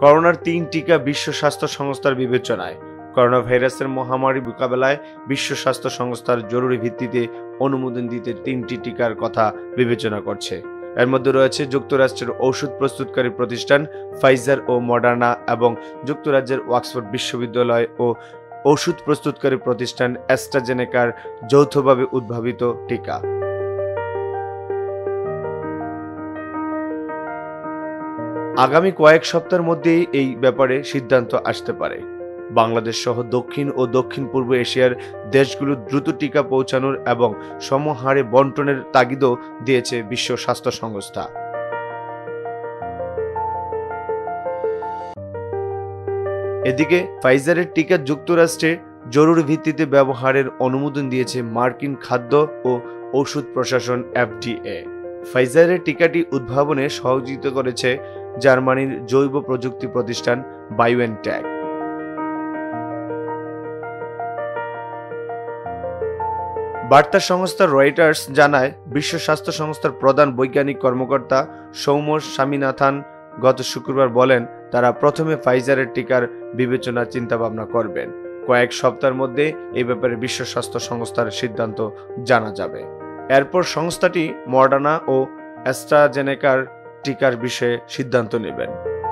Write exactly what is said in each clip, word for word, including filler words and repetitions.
করোনার তিন টিকা বিশ্ব স্বাস্থ্য সংস্থার বিবেচনায়। করোনা ভাইরাসের মহামারী মোকাবেলায় বিশ্ব স্বাস্থ্য সংস্থার জরুরি ভিত্তিতে অনুমোদন দিতে তিনটি টিকার কথা বিবেচনা করছে। এর মধ্যে রয়েছে যুক্তরাষ্ট্রের ঔষধ প্রস্তুতকারী প্রতিষ্ঠান ফাইজার ও মডার্না এবং যুক্তরাজ্যের অক্সফোর্ড বিশ্ববিদ্যালয় ও ঔষধ প্রস্তুতকারী প্রতিষ্ঠান অ্যাস্ট্রাজেনেকার যৌথভাবে উদ্ভাবিত টিকা। আগামী কয়েক সপ্তাহের মধ্যেই এই ব্যাপারে সিদ্ধান্ত আসতে পারে। বাংলাদেশ সহ দক্ষিণ ও দক্ষিণ পূর্ব এশিয়ার দেশগুলো দ্রুত টিকা পৌঁছানোর এবং সমহারে বন্টনের তাগিদও দিয়েছে বিশ্ব স্বাস্থ্য সংস্থা। এদিকে ফাইজারের টিকা যুক্তরাষ্ট্রে জরুরি ভিত্তিতে ব্যবহারের অনুমোদন দিয়েছে মার্কিন খাদ্য ও ঔষধ প্রশাসন এফডিএ। ফাইজারের টিকাটি উদ্ভাবনে সহযোগিতা করেছে জার্মানির জৈব প্রযুক্তি প্রতিষ্ঠান বায়োএনটেক। বার্তা সংস্থা রয়টার্স জানায়, বিশ্ব স্বাস্থ্য সংস্থার প্রধান বৈজ্ঞানিক কর্মকর্তা সৌম্য স্বামীনাথন গত শুক্রবার বলেন, তারা প্রথমে ফাইজারের টিকার বিবেচনা চিন্তাভাবনা করবেন। কয়েক সপ্তাহের মধ্যে এই ব্যাপারে বিশ্ব স্বাস্থ্য সংস্থার সিদ্ধান্ত জানা যাবে। এরপর সংস্থাটি মডার্না ও অ্যাস্ট্রাজেনেকার টিকার বিষয়ে সিদ্ধান্ত নেবেন।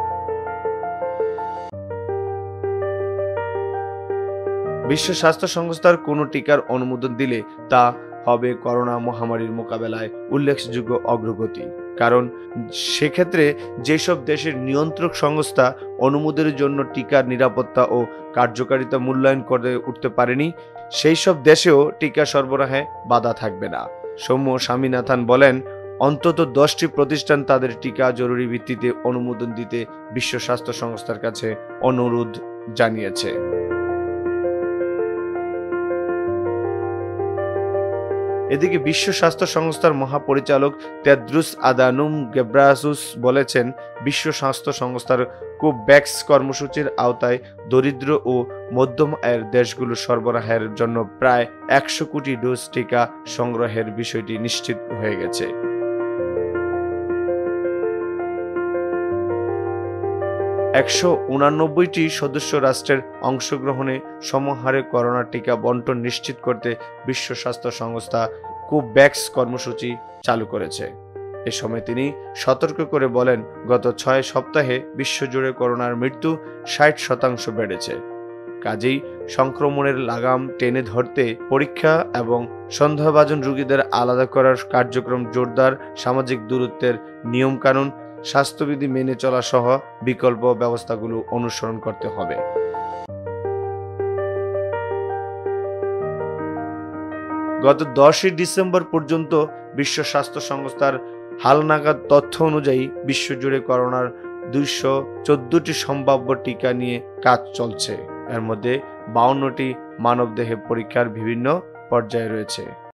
বিশ্ব স্বাস্থ্য সংস্থার কোনো টিকার অনুমোদন দিলে তা হবে করোনা মহামারীর মোকাবেলায় উল্লেখযোগ্য অগ্রগতি। কারণ সেক্ষেত্রে যেসব দেশের নিয়ন্ত্রক সংস্থা অনুমোদনের জন্য টিকার নিরাপত্তা ও কার্যকারিতা মূল্যায়ন করে উঠতে পারেনি, সেই সব দেশেও টিকা সরবরাহে বাধা থাকবে না। সৌম্য স্বামীনাথন বলেন, অন্তত দশটি প্রতিষ্ঠান তাদের টিকা জরুরি ভিত্তিতে অনুমোদন দিতে বিশ্ব স্বাস্থ্য সংস্থার কাছে অনুরোধ জানিয়েছে। এদিকে বিশ্ব স্বাস্থ্য সংস্থার মহাপরিচালক তেদ্রুস আদানুম গেব্রাসুস বলেছেন, বিশ্ব স্বাস্থ্য সংস্থার কোভ্যাক্স কর্মসূচির আওতায় দরিদ্র ও মধ্যম আয়ের দেশগুলো সরবরাহের জন্য প্রায় একশো কোটি ডোজ টিকা সংগ্রহের বিষয়টি নিশ্চিত হয়ে গেছে। একশো উনানব্বইটি সদস্য রাষ্ট্রের অংশগ্রহণে সমহারে করোনা টিকা বন্টন নিশ্চিত করতে বিশ্ব স্বাস্থ্য সংস্থা কোভ্যাক্স কর্মসূচি চালু করেছে। এ সময় তিনি সতর্ক করে বলেন, গত ছয় সপ্তাহে বিশ্বজুড়ে করোনার মৃত্যু ষাট শতাংশ বেড়েছে। কাজেই সংক্রমণের লাগাম টেনে ধরতে পরীক্ষা এবং সন্দেহভাজন রোগীদের আলাদা করার কার্যক্রম জোরদার, সামাজিক দূরত্বের নিয়মকানুন, স্বাস্থ্যবিধি মেনে চলা সহ বিকল্প ব্যবস্থাগুলো অনুসরণ করতে হবে। গত দশই ডিসেম্বর পর্যন্ত বিশ্ব স্বাস্থ্য সংস্থার হালনাগাদ তথ্য অনুযায়ী বিশ্বজুড়ে করোনার দুইশো চোদ্দটি সম্ভাব্য টিকা নিয়ে কাজ চলছে। এর মধ্যে বাউন্নটি মানবদেহে পরীক্ষার বিভিন্ন পর্যায়ে রয়েছে।